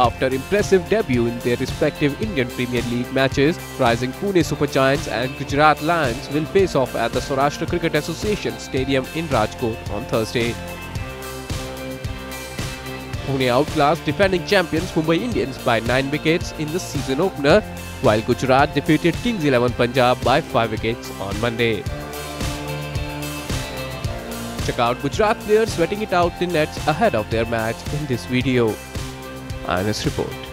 After impressive debut in their respective Indian Premier League matches, rising Pune Super Giants and Gujarat Lions will face off at the Saurashtra Cricket Association Stadium in Rajkot on Thursday. Pune outclassed defending champions Mumbai Indians by 9 wickets in the season opener, while Gujarat defeated Kings 11 Punjab by 5 wickets on Monday. Check out Gujarat players sweating it out in nets ahead of their match in this video. INS Report.